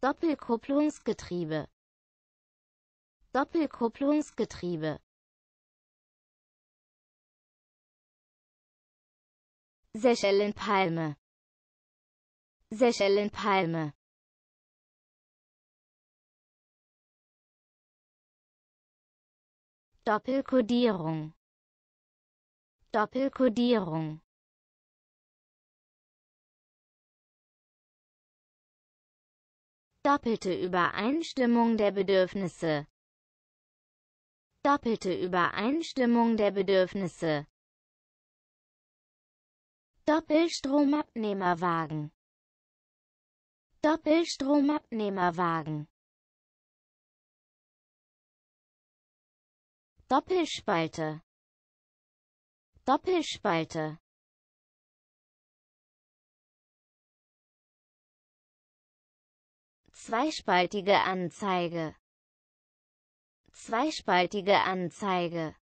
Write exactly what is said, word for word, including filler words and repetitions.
Doppelkupplungsgetriebe, Doppelkupplungsgetriebe, Seychellenpalme, Seychellenpalme, Doppelkodierung, Doppelkodierung, doppelte Übereinstimmung der Bedürfnisse, doppelte Übereinstimmung der Bedürfnisse, Doppelstromabnehmerwagen, Doppelstromabnehmerwagen, Doppelspalte, Doppelspalte, zweispaltige Anzeige, zweispaltige Anzeige,